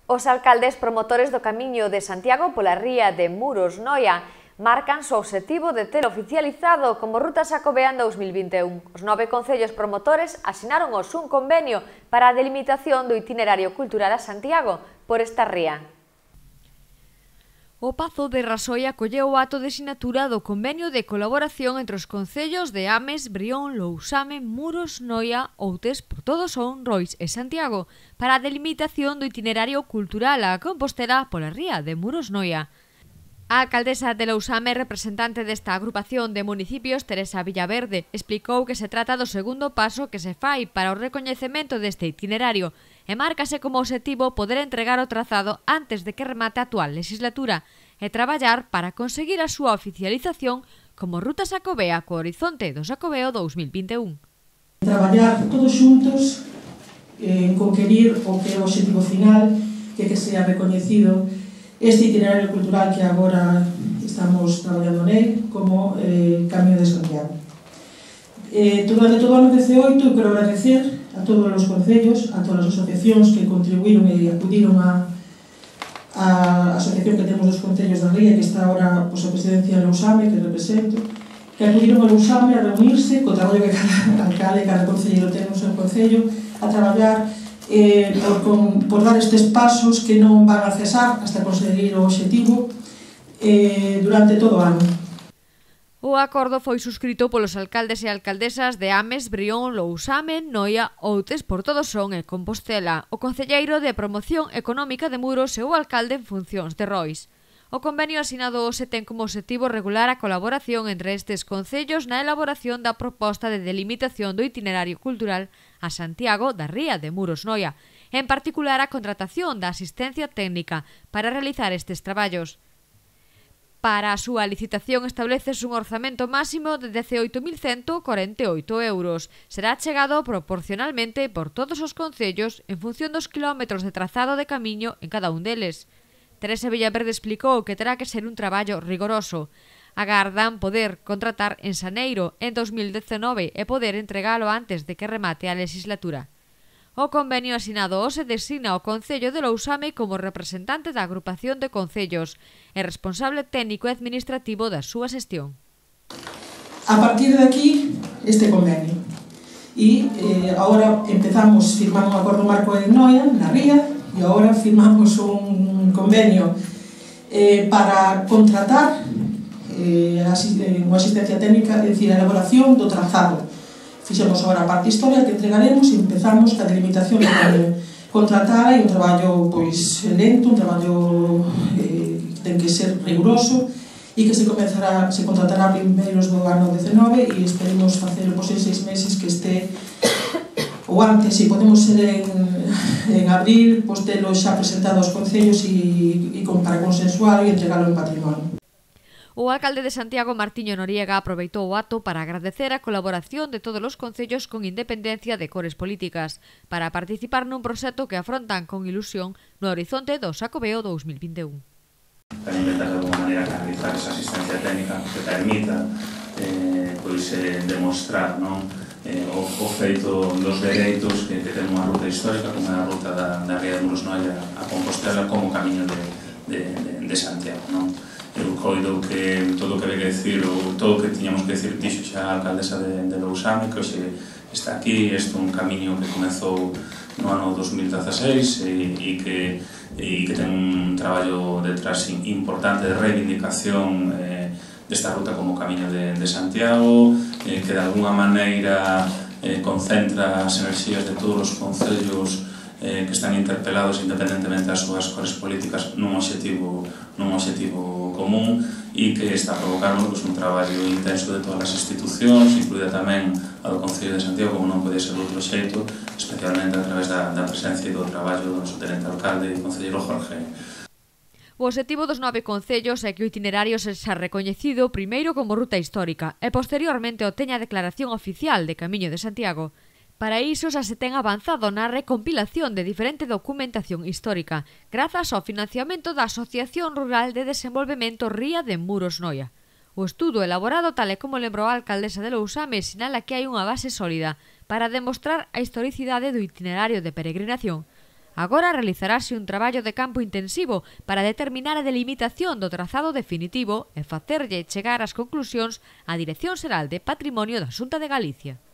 Os alcaldes promotores do Camiño de Santiago pola ría de Muros, Noia, marcan o obxectivo de ter oficializado como Ruta Xacobea en 2021. Os 9 concellos promotores asinaron hoxe un convenio para a delimitación do itinerario cultural a Santiago por esta ría. O Pazo de Rasoia acolleu o acto de sinatura do convenio de colaboración entre os concellos de Ames, Brión, Lousame, Muros, Noia, Outes, Portodosón, Rois e Santiago para a delimitación do itinerario cultural a Compostela pola ría de Muros, Noia. A alcaldesa de Lousame, representante desta agrupación de municipios, Teresa Villaverde, explicou que se trata do segundo paso que se fai para o recoñecemento deste itinerario e márcase como obxectivo poder entregar o trazado antes de que remate a actual legislatura e traballar para conseguir a súa oficialización como Ruta Xacobea co horizonte do Xacobeo 2021. Traballar todos xuntos en conquerir o que é o obxectivo final, que sea recoñecido este itinerario cultural que agora estamos traballando nel como Camiño de Santiago. Durante todo o ano 18 quero agradecer a todos os concellos, a todas as asociacións que contribuíron e acudiron a asociación que temos dos concellos da ría, que está agora a presidencia de Lousame, que represento, que acudiron a Lousame a reunirse co traballo que cada alcalde e cada concelleiro ten no seu concello, a traballar por dar estes pasos que non van a cesar hasta conseguir o obxectivo durante todo o ano. O acordo foi suscrito polos alcaldes e alcaldesas de Ames, Brión, Lousame, Noia, Outes, Portodosón e Compostela, o concelleiro de Promoción Económica de Muros e o alcalde en funcións de Rois. O convenio asinado hoxe ten como obxectivo regular a colaboración entre estes concellos na elaboración da proposta de delimitación do itinerario cultural a Santiago da ría de Muros, Noia, en particular a contratación da asistencia técnica para realizar estes traballos. Para a súa licitación estableces un orzamento máximo de 18.148 euros. Será chegado proporcionalmente por todos os concellos en función dos kilómetros de trazado de camiño en cada un deles. Teresa Villaverde explicou que terá que ser un traballo rigoroso. Agardan poder contratar en xaneiro en 2019 e poder entregalo antes de que remate a legislatura. O convenio asinado hoxe designa o Concello de Lousame como representante da agrupación de concellos e responsable técnico e administrativo da súa xestión. A partir de aquí, este convenio. E agora firmamos un acordo marco en Noia, na ría, e agora firmamos un convenio para contratar unha asistencia técnica, é dicir, a elaboración do trazado. Fixemos agora a parte histórica que entregaremos e empezamos a delimitación do camiño. Contratar é un traballo lento, un traballo que ten que ser riguroso e que se contratará primeiros do ano 19 e esperemos facelo en 6 meses que este ou antes, se podemos ser en abril, telo xa presentado aos concellos e para consensuar e entregalo en patrimonio. O alcalde de Santiago, Martiño Noriega, aproveitou o acto para agradecer a colaboración de todos os concellos con independencia de cores políticas para participar nun proxecto que afrontan con ilusión no horizonte do Xacobeo 2021. Para intentar de alguma maneira canalizar esa asistencia técnica que permita demostrar o feito dos dereitos que ten unha ruta histórica como é a ruta da ría de Muros, Noia a Compostela como camiño de Santiago. Eu coido que todo o que había que decir ou todo o que tiñamos que decir dixo xa a alcaldesa de Lousame, que hoxe está aquí. Este é un camiño que comezou no ano 2016 e que ten un traballo detrás importante de reivindicación desta ruta como camiño de Santiago, que de alguna maneira concentra as enerxías de todos os concellos que están interpelados independentemente das súas cores políticas nun obxectivo común e que está provocando un traballo intenso de todas as institucións, incluída tamén a do Concello de Santiago, como non podía ser de outro xeito, especialmente a través da presencia e do traballo do noso tenente alcalde e concelleiro Jorge. O obxectivo dos 9 concellos é que o itinerario sexa recoñecido primeiro como ruta histórica e posteriormente obteña a declaración oficial de Camiño de Santiago. Para iso xa se ten avanzado na recompilación de diferente documentación histórica, grazas ao financiamento da Asociación Rural de Desenvolvemento Ría de Muros, Noia. O estudo elaborado, tal e como lembrou a alcaldesa de Lousame, sinala que hai unha base sólida para demostrar a historicidade do itinerario de peregrinación. Agora realizarase un traballo de campo intensivo para determinar a delimitación do trazado definitivo e facerlle chegar as conclusións á Dirección Xeral de Patrimonio da Xunta de Galicia.